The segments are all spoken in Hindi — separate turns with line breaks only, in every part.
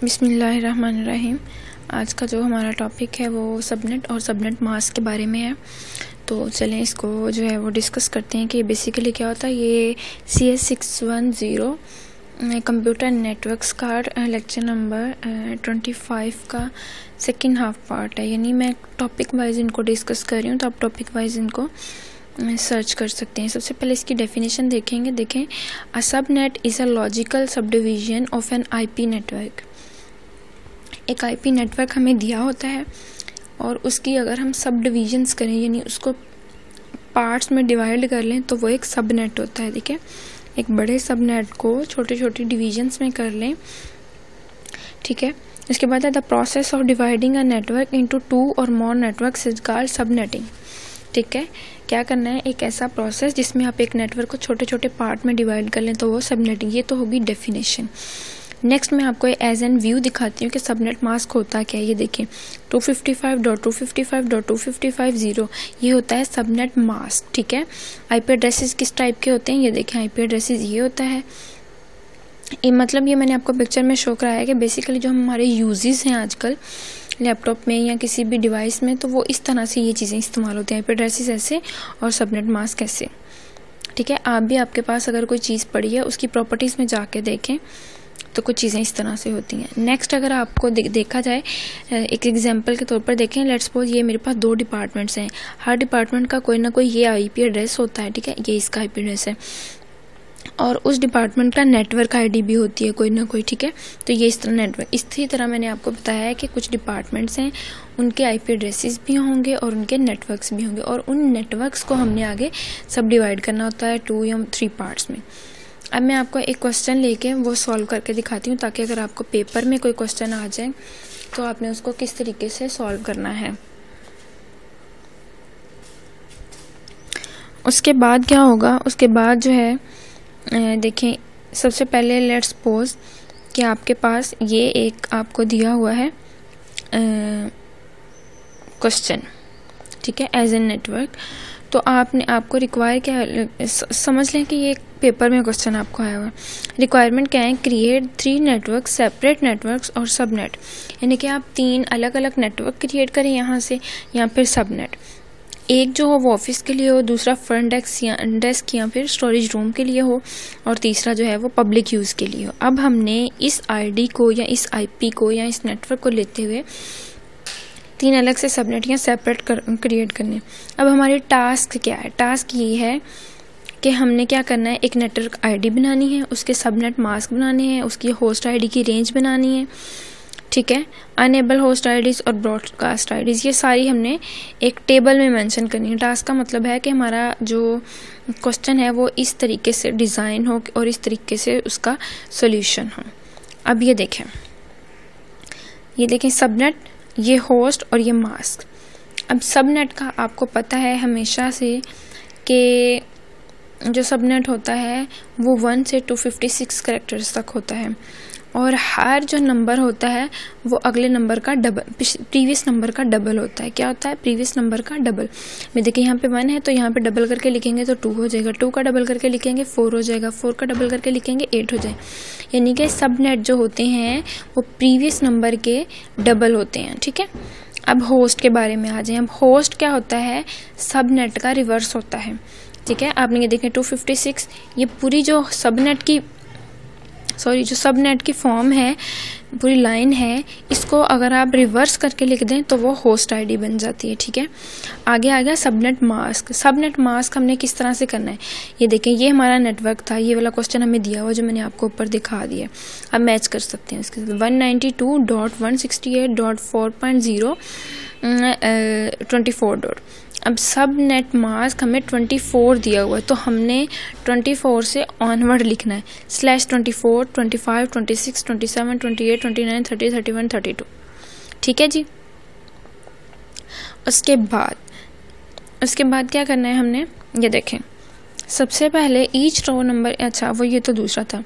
बिस्मिल्लाहिर्रहमानिर्रहीम। आज का जो हमारा टॉपिक है वो सबनेट और सबनेट मास्क के बारे में है। तो चलें इसको जो है वो डिस्कस करते हैं कि बेसिकली क्या होता है। ये CS610 कंप्यूटर नेटवर्क्स का लेक्चर नंबर 25 का सेकंड हाफ पार्ट है। यानी मैं टॉपिक वाइज इनको डिस्कस कर रही हूँ, तो आप टॉपिक वाइज इनको सर्च कर सकते हैं। सबसे पहले इसकी डेफिनेशन देखेंगे। देखें, a subnet is a logical subdivision of an IP network. एक IP नेटवर्क हमें दिया होता है और उसकी अगर हम सब डिवीजन्स करें, यानी उसको पार्ट्स में डिवाइड कर लें, तो वो एक सब नेट होता है। देखिए, एक बड़े सब नेट को छोटे छोटे डिवीजन्स में कर लें, ठीक है। इसके बाद है the process of dividing a network into 2 और more networks is called subnetting. ठीक है, क्या करना है, एक ऐसा प्रोसेस जिसमें आप एक नेटवर्क को छोटे छोटे पार्ट में डिवाइड कर लें, तो वो सबनेटिंग। ये तो होगी डेफिनेशन। नेक्स्ट मैं आपको एज एन व्यू दिखाती हूँ कि सबनेट मास्क होता क्या है। ये देखें, 255.255.255.0 ये होता है सबनेट मास्क। ठीक है, IP एड्रेसेस किस टाइप के होते हैं, ये देखें, IP एड्रेसेस ये होता है। मतलब ये मैंने आपको पिक्चर में शो कराया कि बेसिकली जो हमारे यूजेस हैं आजकल लैपटॉप में या किसी भी डिवाइस में, तो वो इस तरह से ये चीज़ें इस्तेमाल होती हैं। IP एड्रेसेस ऐसे और सबनेट मास्क ऐसे। ठीक है, आप भी आपके पास अगर कोई चीज़ पड़ी है उसकी प्रॉपर्टीज़ में जाके देखें, तो कुछ चीज़ें इस तरह से होती हैं। नेक्स्ट अगर आपको देखा जाए, एक एग्जांपल के तौर पर देखें, लेट्स सपोज ये मेरे पास 2 डिपार्टमेंट्स हैं। हर डिपार्टमेंट का कोई ना कोई ये IP एड्रेस होता है। ठीक है, ये इसका IP एड्रेस है और उस डिपार्टमेंट का नेटवर्क ID भी होती है कोई ना कोई। ठीक है, तो ये इस तरह नेटवर्क। इसी तरह मैंने आपको बताया है कि कुछ डिपार्टमेंट्स हैं, उनके IP एड्रेसेस भी होंगे और उनके नेटवर्क्स भी होंगे, और उन नेटवर्क्स को हमने आगे सब डिवाइड करना होता है 2 या 3 पार्ट्स में। अब मैं आपको एक क्वेश्चन लेके वो सॉल्व करके दिखाती हूँ, ताकि अगर आपको पेपर में कोई क्वेश्चन आ जाए तो आपने उसको किस तरीके से सॉल्व करना है। उसके बाद क्या होगा, उसके बाद जो है देखें, सबसे पहले लेट्स सपोज कि आपके पास ये एक आपको दिया हुआ है क्वेश्चन, ठीक है, एज एन नेटवर्क। तो आपको रिक्वायर क्या है, समझ लें कि ये पेपर में क्वेश्चन आपको आया हुआ है। रिक्वायरमेंट क्या है, क्रिएट 3 नेटवर्क, सेपरेट नेटवर्क्स और सबनेट। यानी कि आप 3 अलग अलग नेटवर्क क्रिएट करें यहाँ से, या फिर सबनेट। एक जो हो वो ऑफिस के लिए हो, दूसरा फ्रंट डेस्क या फिर स्टोरेज रूम के लिए हो, और तीसरा जो है वो पब्लिक यूज़ के लिए हो। अब हमने इस ID को या इस IP को या इस नेटवर्क को लेते हुए 3 अलग से सबनेट या सेपरेट क्रिएट करने। अब हमारी टास्क क्या है, टास्क ये है कि हमने क्या करना है, एक नेटवर्क ID बनानी है, उसके सबनेट मास्क बनाने हैं, उसकी होस्ट ID की रेंज बनानी है। ठीक है, अनेबल होस्ट IDs और ब्रॉडकास्ट IDs, ये सारी हमने एक टेबल में मेंशन करनी है। टास्क का मतलब है कि हमारा जो क्वेश्चन है वो इस तरीके से डिज़ाइन हो और इस तरीके से उसका सोल्यूशन हो। अब ये देखें सबनेट, ये होस्ट और ये मास्क। अब सबनेट का आपको पता है हमेशा से कि जो सबनेट होता है वो 1 से 256 कैरेक्टर्स तक होता है, और हर जो नंबर होता है वो अगले नंबर का डबल, प्रीवियस नंबर का डबल होता है। क्या होता है, प्रीवियस नंबर का डबल। मैं देखिए यहाँ पे 1 है, तो यहाँ पे डबल करके लिखेंगे तो 2 हो जाएगा, 2 का डबल करके लिखेंगे 4 हो जाएगा, 4 का डबल करके लिखेंगे 8 हो जाएगा। यानी कि सबनेट जो होते हैं वो प्रीवियस नंबर के डबल होते हैं। ठीक है, अब होस्ट के बारे में आ जाए। अब होस्ट क्या होता है, सबनेट का रिवर्स होता है। ठीक है, आपने ये देखें 256, ये पूरी जो सबनेट की फॉर्म है, पूरी लाइन है, इसको अगर आप रिवर्स करके लिख दें तो वो होस्ट ID बन जाती है। ठीक है, आगे आ गया सबनेट मास्क। सबनेट मास्क हमने किस तरह से करना है, ये देखें, ये हमारा नेटवर्क था, ये वाला क्वेश्चन हमें दिया हुआ जो मैंने आपको ऊपर दिखा दिया। अब मैच कर सकते हैं इसके 192.168.4.0 अब सब नेट मास्क हमें 24 दिया हुआ है, तो हमने 24 से ऑनवर्ड लिखना है, /24, 25, 26, 27, 28, 29, 30, 31, 32। ठीक है जी। उसके बाद क्या करना है हमने, ये देखें, सबसे पहले ईच रो नंबर, अच्छा वो ये तो दूसरा था।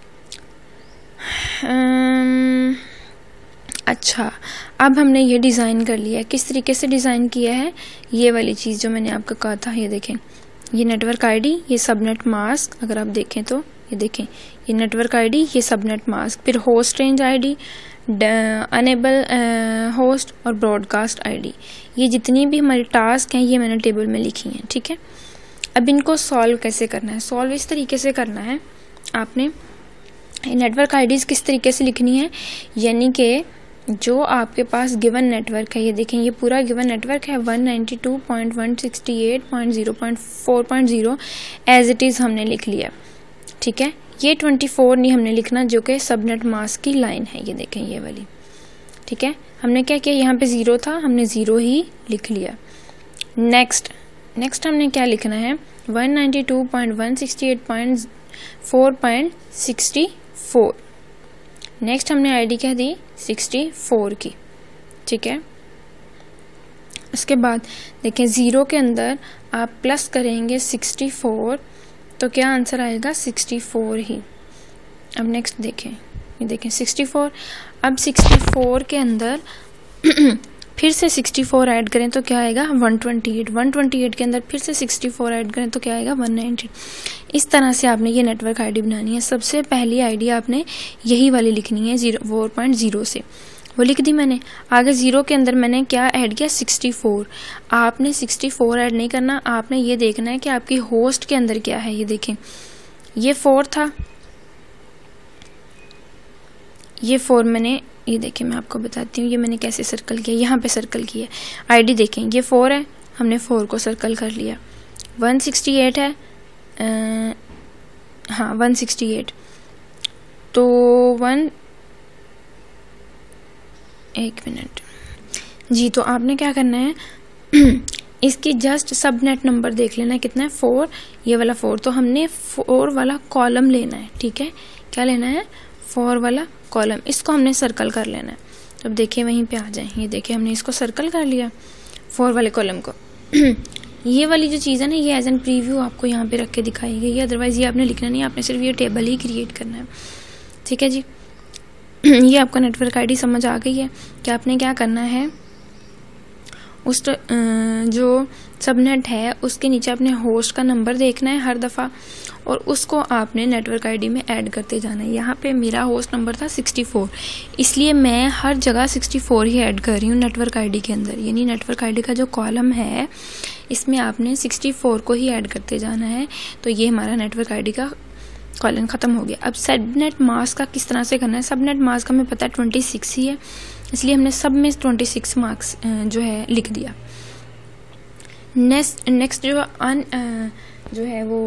अच्छा, अब हमने ये डिज़ाइन कर लिया है। किस तरीके से डिज़ाइन किया है, ये वाली चीज़ जो मैंने आपको कहा था, ये देखें, ये नेटवर्क ID, ये सबनेट मास्क। अगर आप देखें तो ये देखें, ये नेटवर्क ID, ये सबनेट मास्क, फिर host range ID, enable host और ब्रॉडकास्ट आईडी, ये जितनी भी हमारी टास्क हैं ये मैंने टेबल में लिखी हैं, ठीक है। अब इनको सॉल्व कैसे करना है? सॉल्व इस तरीके से करना है, आपने नेटवर्क आईडीज किस तरीके से लिखनी है, यानी कि जो आपके पास गिवन नेटवर्क है, ये देखें ये पूरा गिवन नेटवर्क है 192.168.0.4.0 एज इट इज़ हमने लिख लिया, ठीक है। ये 24 नहीं हमने लिखना, जो कि सबनेट मास्क की लाइन है, ये देखें ये वाली, ठीक है। हमने क्या किया, यहाँ पे 0 था, हमने 0 ही लिख लिया। नेक्स्ट हमने क्या लिखना है, 192.168.4.64। नेक्स्ट हमने आईडी क्या दी, 64 की, ठीक है। उसके बाद देखें 0 के अंदर आप प्लस करेंगे 64, तो क्या आंसर आएगा, 64 ही। अब नेक्स्ट देखें, ये देखें 64। अब 64 के अंदर फिर से 64 ऐड करें तो क्या आएगा, 128। 128 के अंदर फिर से 64 ऐड करें तो क्या आएगा, 190। इस तरह से आपने ये नेटवर्क आईडी बनानी है। सबसे पहली आईडी आपने यही वाली लिखनी है 4.0 से, वो लिख दी मैंने। आगे 0 के अंदर मैंने क्या ऐड किया, 64। आपने 64 ऐड नहीं करना, आपने ये देखना है कि आपकी होस्ट के अंदर क्या है। ये देखें ये 4 था, ये 4 मैंने, ये देखें मैं आपको बताती हूँ ये मैंने कैसे सर्कल किया, यहाँ पे सर्कल किया। आईडी देखें ये 4 है, हमने 4 को सर्कल कर लिया। 168 है, हाँ 168, तो एक मिनट जी, तो आपने क्या करना है इसकी जस्ट सबनेट नंबर देख लेना है कितना है, 4, ये वाला 4, तो हमने 4 वाला कॉलम लेना है, ठीक है। क्या लेना है, 4 वाला कॉलम, इसको हमने सर्कल कर लेना है। तो अब देखिए वहीं पे आ जाए, ये देखिए हमने इसको सर्कल कर लिया 4 वाले कॉलम को। ये वाली जो चीज़ है ना, ये एज एन प्रीव्यू आपको यहाँ पे रख के दिखाई गई है, अदरवाइज ये आपने लिखना नहीं, आपने सिर्फ ये टेबल ही क्रिएट करना है, ठीक है जी। ये आपका नेटवर्क आईडी समझ आ गई है कि आपने क्या करना है, उस जो सबनेट है उसके नीचे अपने होस्ट का नंबर देखना है हर दफ़ा, और उसको आपने नेटवर्क आईडी में ऐड करते जाना है। यहाँ पे मेरा होस्ट नंबर था 64, इसलिए मैं हर जगह 64 ही ऐड कर रही हूँ नेटवर्क आईडी के अंदर, यानी नेटवर्क आईडी का जो कॉलम है इसमें आपने 64 को ही ऐड करते जाना है। तो ये हमारा नेटवर्क आईडी का कॉलम ख़त्म हो गया। अब सबनेट मास्क का किस तरह से करना है, सबनेट मास्क हमें पता है 26 ही है, इसलिए हमने सब में 26 मार्क्स जो है लिख दिया। नेक्स्ट जो है वो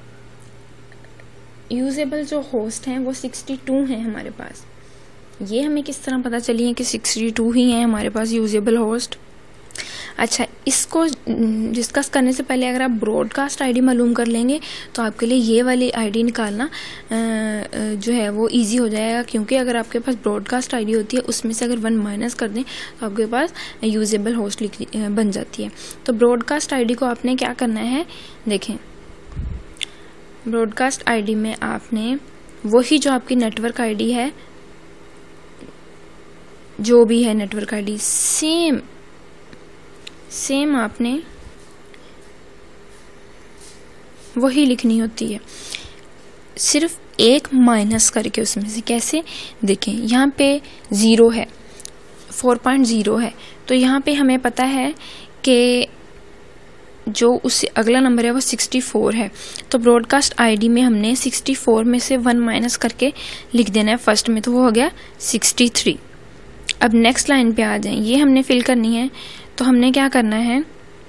यूजेबल जो होस्ट हैं वो 62 हैं हमारे पास। ये हमें किस तरह पता चली है कि 62 ही हैं हमारे पास यूजेबल होस्ट। अच्छा, इसको डिस्कस करने से पहले अगर आप ब्रॉडकास्ट आईडी मालूम कर लेंगे तो आपके लिए ये वाली आईडी निकालना जो है वो इजी हो जाएगा, क्योंकि अगर आपके पास ब्रॉडकास्ट आईडी होती है उसमें से अगर 1 माइनस कर दें तो आपके पास यूजेबल होस्ट बन जाती है। तो ब्रॉडकास्ट आईडी को आपने क्या करना है, देखें ब्रॉडकास्ट आईडी में आपने वही जो आपकी नेटवर्क आईडी है, जो भी है नेटवर्क आईडी सेम आपने वही लिखनी होती है, सिर्फ एक माइनस करके उसमें से। कैसे, देखें यहाँ पे 0 है, 4.0 है, तो यहाँ पे हमें पता है कि जो उससे अगला नंबर है वो 64 है, तो ब्रॉडकास्ट आईडी में हमने 64 में से 1 माइनस करके लिख देना है फर्स्ट में, तो वो हो गया 63। अब नेक्स्ट लाइन पे आ जाएं, ये हमने फिल करनी है, तो हमने क्या करना है,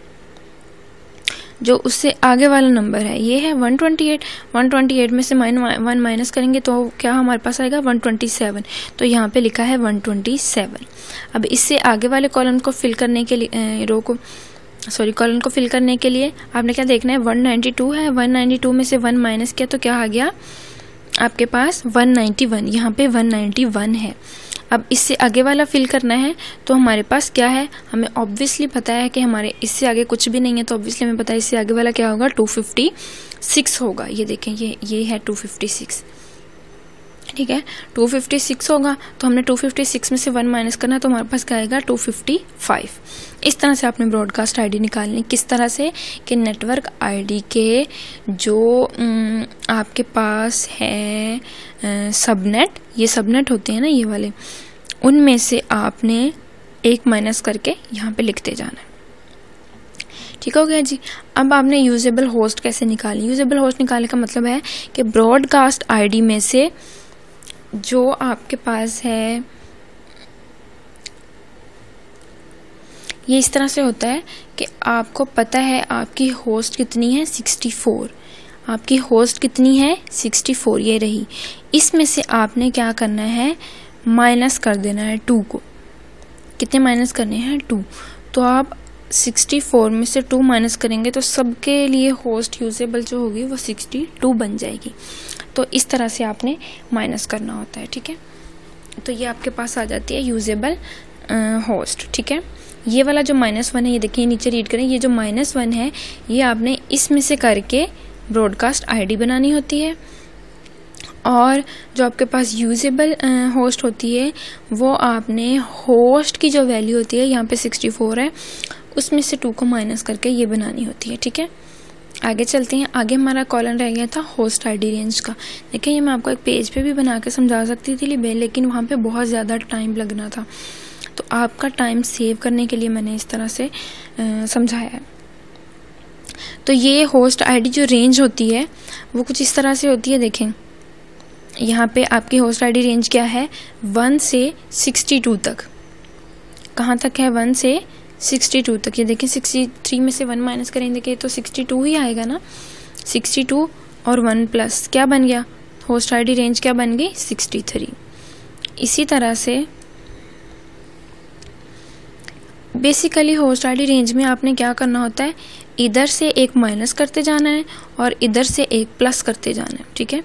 जो उससे आगे वाला नंबर है ये है 128 में से 1 माइनस करेंगे तो क्या हमारे पास आएगा 127, तो यहाँ पे लिखा है 127। अब इससे आगे वाले कॉलम को फिल करने के लिए कॉलम को फिल करने के लिए आपने क्या देखना है, 192 है, 192 में से 1 माइनस किया तो क्या आ गया आपके पास 191, यहाँ पे 191 है। अब इससे आगे वाला फिल करना है, तो हमारे पास क्या है, हमें ऑब्वियसली पता है कि हमारे इससे आगे कुछ भी नहीं है, तो ऑब्वियसली हमें पता है इससे आगे वाला क्या होगा 256 होगा। ये देखें ये है 256, ठीक है 256 होगा, तो हमने 256 में से 1 माइनस करना, तो हमारे पास क्या आएगा 255। इस तरह से आपने ब्रॉडकास्ट आईडी निकालनी। किस तरह से कि नेटवर्क आईडी के जो आपके पास है सबनेट, ये सबनेट होते हैं ना ये वाले, उनमें से आपने एक माइनस करके यहाँ पे लिखते जाना है। ठीक हो गया जी। अब आपने यूजेबल होस्ट कैसे निकाली। यूजेबल होस्ट निकालने का मतलब है कि ब्रॉडकास्ट आईडी में से जो आपके पास है, ये इस तरह से होता है कि आपको पता है आपकी होस्ट कितनी है 64, आपकी होस्ट कितनी है 64, ये रही। इसमें से आपने क्या करना है, माइनस कर देना है 2 को। कितने माइनस करने हैं 2। तो आप 64 में से 2 माइनस करेंगे तो सबके लिए होस्ट यूजेबल जो होगी वो 62 बन जाएगी। तो इस तरह से आपने माइनस करना होता है। ठीक है, तो ये आपके पास आ जाती है यूजेबल होस्ट। ठीक है, ये वाला जो -1 है, ये देखिए नीचे रीड करें, ये जो -1 है ये आपने इसमें से करके ब्रॉडकास्ट आईडी बनानी होती है। और जो आपके पास यूजेबल होस्ट होती है वो आपने होस्ट की जो वैल्यू होती है, यहाँ पे 64 है, उसमें से 2 को माइनस करके ये बनानी होती है। ठीक है, आगे चलते हैं। आगे हमारा कॉलम रह गया था होस्ट आईडी रेंज का। देखिए ये मैं आपको एक पेज पे भी बना के समझा सकती थी, लेकिन वहाँ पे बहुत ज़्यादा टाइम लगना था, तो आपका टाइम सेव करने के लिए मैंने इस तरह से समझाया है। तो ये होस्ट आईडी जो रेंज होती है वो कुछ इस तरह से होती है। देखें यहाँ पे आपकी होस्ट आईडी रेंज क्या है, 1 से 62 तक। कहाँ तक है, 1 से 62 तक। ये देखें 63 में से 1 माइनस करेंगे तो 62 ही आएगा ना। 62 और 1 प्लस क्या बन गया, होस्ट आईडी रेंज क्या बन गई 63। इसी तरह से बेसिकली होस्ट आईडी रेंज में आपने क्या करना होता है, इधर से एक माइनस करते जाना है और इधर से एक प्लस करते जाना है। ठीक है,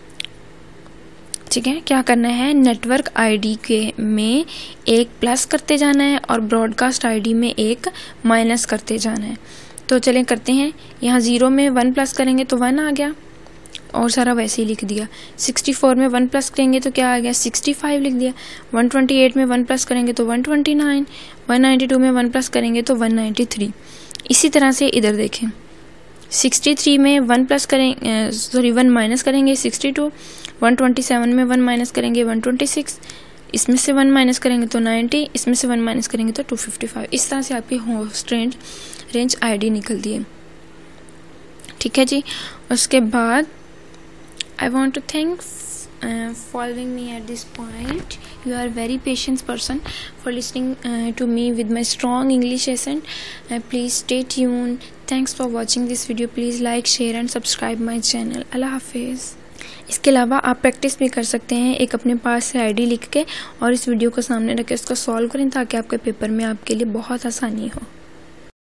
ठीक है, क्या करना है, नेटवर्क आईडी के में एक प्लस करते जाना है और ब्रॉडकास्ट आईडी में एक माइनस करते जाना है। तो चलें करते हैं। यहाँ 0 में 1 प्लस करेंगे तो 1 आ गया और सारा वैसे ही लिख दिया। 64 में 1 प्लस करेंगे तो क्या आ गया, 65 लिख दिया। 128 में 1 प्लस करेंगे तो 129, 192 में 1 प्लस करेंगे तो 193। इसी तरह से इधर देखें, 63 में 1 प्लस करेंगे, 1 माइनस करेंगे 62, 127 में 1 माइनस करेंगे 126, इसमें से 1 माइनस करेंगे तो 90, इसमें से 1 माइनस करेंगे तो 255। इस तरह से आपकी होस्ट रेंज आईडी निकलती है। ठीक है जी। उसके बाद I want to thank following me at this point. You are very patient person for listening to me with my strong English accent. Please stay tuned. Thanks for watching this video. Please like, share and subscribe my channel. Allah Hafiz. इसके अलावा आप प्रैक्टिस भी कर सकते हैं, एक अपने पास से आईडी लिख के और इस वीडियो को सामने रख के उसको सॉल्व करें ताकि आपके पेपर में आपके लिए बहुत आसानी हो।